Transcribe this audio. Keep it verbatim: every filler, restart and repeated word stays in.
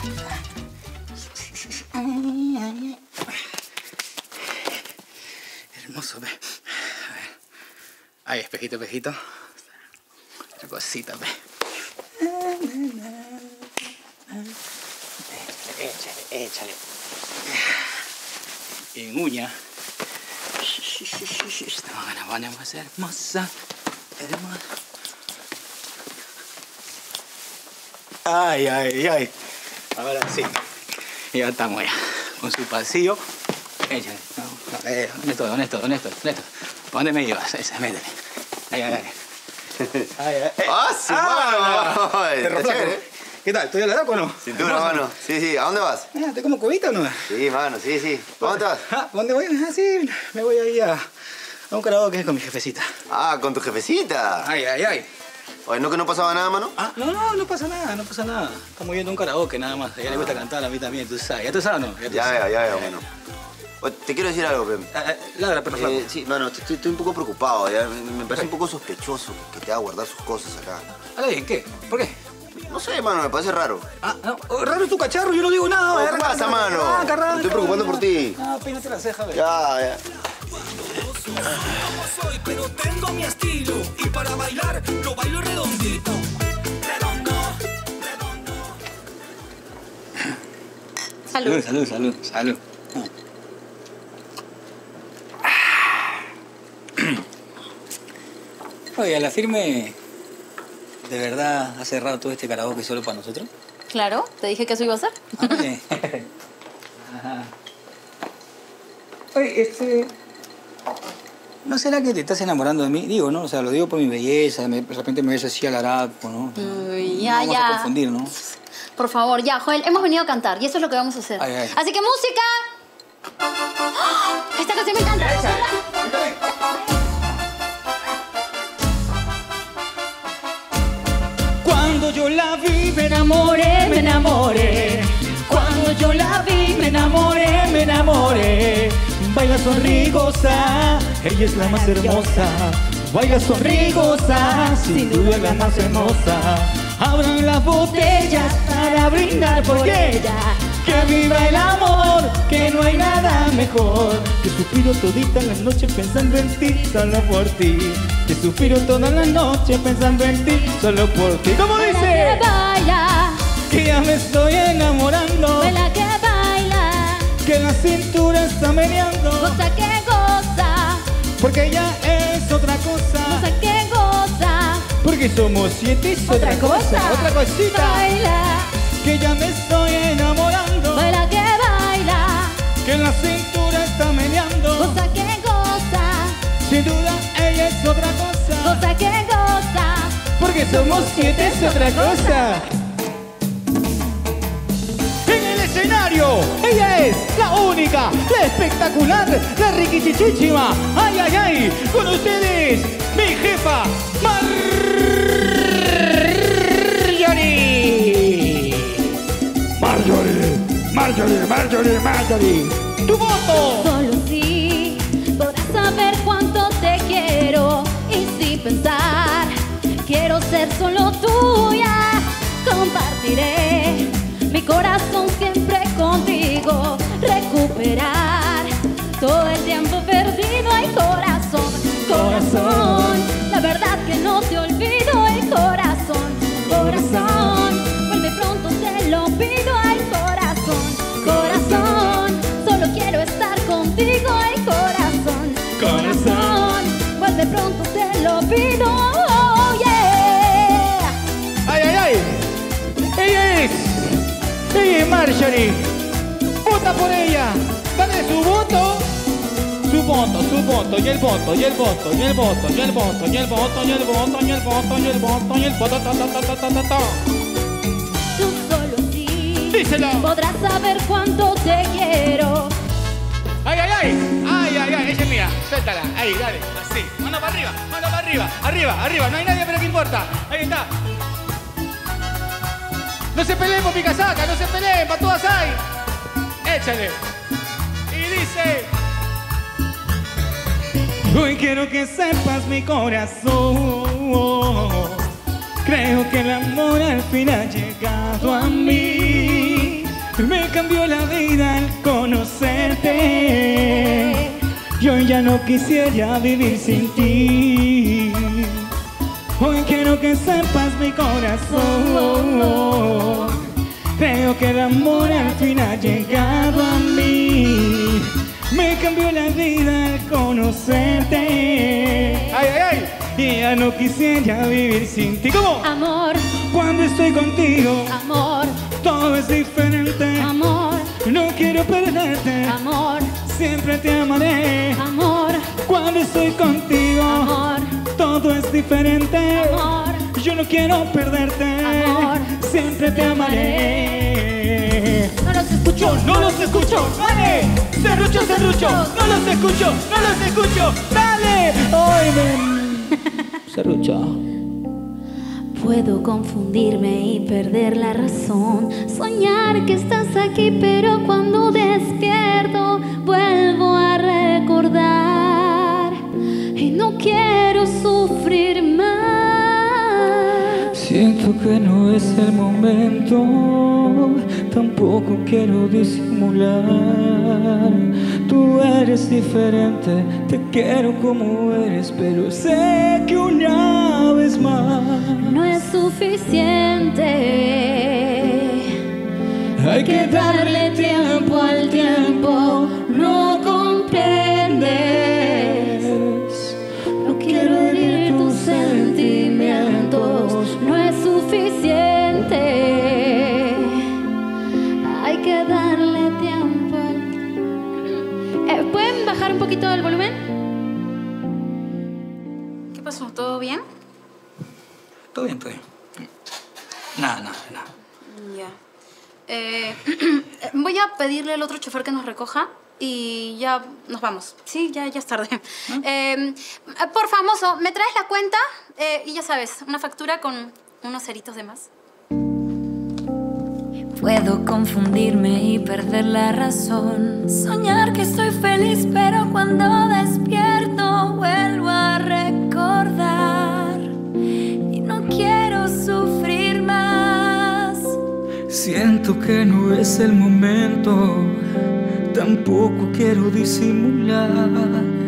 Ay, ay, ay. Hermoso, ve. A ver. Ay, espejito, espejito. Otra cosita, ve. Échale, échale. En uña. Esta mañana vamos a ser hermosa, hermosa. Ay, ay, ay. Ahora sí. Ya estamos ya. Con su pasillo. Échale. No, no, eh, ¿dónde estoy? ¿Dónde estoy? ¿Dónde estoy? ¿Dónde estoy? ¿Para dónde me llevas? Esa, métele. Ay, ay, ay. Ay, ay, ay. ¡Ah, su mano! Perro flaco. ¿Qué tal? ¿Estoy a la loco o no? Cintura, mano. Sí, sí. ¿A dónde vas? Ah, ¿estoy como cubita o no? Sí, mano, sí, sí. ¿Dónde te vas? Ah, ¿dónde voy? Ah, sí. Me voy ahí a, a un karaoke con mi jefecita. Ah, con tu jefecita. Ay, ay, ay. Oye, ¿no que no pasaba nada, mano? Ah, no, no, no pasa nada, no pasa nada. Estamos yendo a un karaoke nada más. A ella le gusta cantar, a mí también, tú sabes. ¿Ya tú sabes o no? Ya, ya veo, ya veo, mano. Oye, te quiero decir algo, Pem. Ah, ah, ladra, perro flaco. Eh, sí, mano, estoy, estoy un poco preocupado, ¿ya? Me, me parece un poco sospechoso que te haga guardar sus cosas acá. ¿Habla bien? ¿Qué? ¿Por qué? No sé, mano, me parece raro. Ah, no, oh, raro es tu cacharro, yo no digo nada. No, ¿qué Arranca, pasa, arranca, mano? arranca, arranca, Me estoy preocupando por ti. Ah, peínate la ceja, ve. Ya, ya. Como soy, pero tengo mi estilo. Y para bailar, lo bailo redondito. Redondo, redondo. Salud, salud, salud, salud. Oye, a la firme, ¿de verdad ha cerrado todo este karaoke solo para nosotros? Claro, te dije que eso iba a ser. Oye, ajá. Oye, este... ¿No será que te estás enamorando de mí? Digo, ¿no? O sea, lo digo por mi belleza, me, de repente me ves así al harapo, ¿no? Uy, ya, no vamos ya. a confundir, ¿no? Por favor, ya, Joel, hemos venido a cantar y eso es lo que vamos a hacer. Ay, ay. Así que, ¡música! ¡Ah! Esta canción me encanta. Cuando yo la vi me enamoré, me enamoré. Cuando yo la vi me enamoré, me enamoré. Baila sonrigosa, ella es la más hermosa. Baila sonrigosa, sin duda la más hermosa. Abran las botellas para brindar por ella. Que viva el amor, que no hay nada mejor. Que suspiro todita la noche pensando en ti, solo por ti. Que suspiro toda la noche pensando en ti, solo por ti. ¿Cómo dice? Que baila, Que ya me estoy enamorando. baila que baila, Que la cintura está meneando. goza que goza, Porque ella es otra cosa. goza que goza. Porque somos siete y es otra cosa. Otra cosita. Baila, Que ya me estoy enamorando. baila que baila, Que la cintura está meneando. goza que goza, Sin duda ella es otra cosa. goza que goza. Porque somos siete es otra cosa. En el escenario, ella es la única, la espectacular, la riquichichichima. Ay, ay, ay, con ustedes, mi jefa, Marjorie. Marjorie, Marjorie, Marjorie, Marjorie. ¡Tu voto! Solo sí podrás saber cuánto te quiero y sin pensar quiero ser solo tuya. Compartiré mi corazón siempre contigo, recuperar todo el tiempo perdido. Ay, corazón, corazón, la verdad que no te olvido. El corazón, corazón, vuelve pronto, te lo pido. Ay, corazón, corazón, solo quiero estar contigo. Ay, corazón, corazón, vuelve pronto, te lo pido. Oh, yeah. ¡Ay, ay, ay! Ella es, ella es Marjorie. Vota por ella. Dale su voto. Su voto, su voto, y el voto, y el voto, y el voto, y el voto, y el voto, y el voto, y el voto, y el voto, y el voto, ta, ta, ta, ta, ta, ta, ta. Tú solo sí Díselo. podrás saber cuánto te quiero. ¡Ay, ay, ay! ¡Ay, ay, ay! Ella es mía. Suéltala. Ahí, dale. Así. Mano para arriba, mano para arriba. Arriba, arriba. No hay nadie, pero ¿qué importa? Ahí está. No se peleen por mi casaca, no se peleen, para todas hay. Échale. Y dice... Hoy quiero que sepas mi corazón. Creo que el amor al fin ha llegado a mí. Me cambió la vida al conocerte. Yo ya no quisiera vivir sin ti. Hoy quiero que sepas mi corazón. Creo que el amor al fin ha llegado a mí. Me cambió la vida al conocerte. Ay, ay, ay. Y ya no quisiera vivir sin ti. ¿Cómo? Amor, Cuando estoy contigo, amor, todo es diferente. amor, No quiero perderte. amor, Siempre te amaré. amor, Cuando estoy contigo, amor, todo es diferente. amor. Yo no quiero perderte. Amor. Siempre te amaré. No los escucho, No los escucho, dale. Serrucho, serrucho. No los escucho, no los escucho. Dale. Ay, ven. Serrucho. Puedo confundirme y perder la razón, soñar que estás aquí, pero cuando despierto vuelvo a recordar y no quiero sufrir más. Siento que no es el momento, tampoco quiero disimular. Tú eres diferente, te quiero como eres, pero sé que una vez más No es suficiente. hay que darle tiempo al tiempo. No comprendes. No quiero herir tus sentimientos. No es suficiente. Hay que darle tiempo al... Eh, ¿Pueden bajar un poquito el volumen? ¿Qué pasó? ¿Todo bien? Todo bien, todo bien. Nada, nada, nada. Ya. Eh, voy a pedirle al otro chofer que nos recoja y ya nos vamos. Sí, ya, ya es tarde. Eh, por famoso, ¿me traes la cuenta? Eh, y ya sabes, una factura con unos ceritos de más. Puedo confundirme y perder la razón, soñar que estoy feliz, pero cuando despierto vuelvo a recordar y no quiero sufrir más. Siento que no es el momento, tampoco quiero disimular.